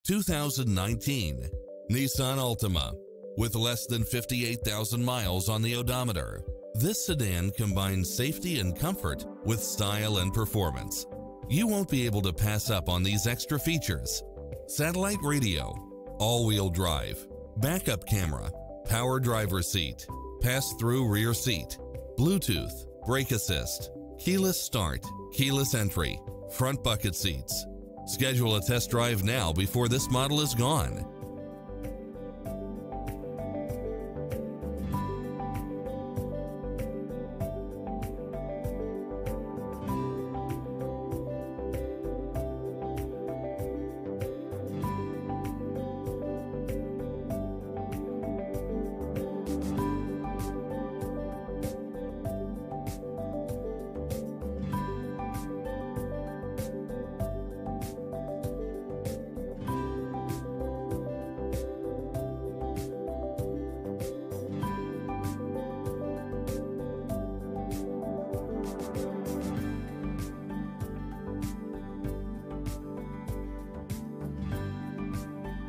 2019 Nissan Altima. With less than 58,000 miles on the odometer, this sedan combines safety and comfort with style and performance. You won't be able to pass up on these extra features: satellite radio, all-wheel drive, backup camera, power driver seat, pass-through rear seat, Bluetooth, brake assist, keyless start, keyless entry, front bucket seats. Schedule a test drive now before this model is gone.